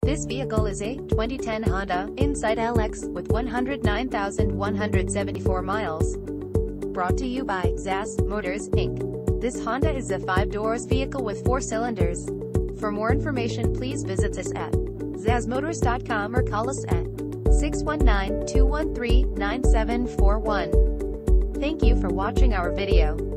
This vehicle is a 2010 Honda Insight LX with 109,174 miles. Brought to you by ZAS Motors Inc. This Honda is a 5-doors vehicle with 4 cylinders. For more information, please visit us at zasmotors.com or call us at 619-213-9741. Thank you for watching our video.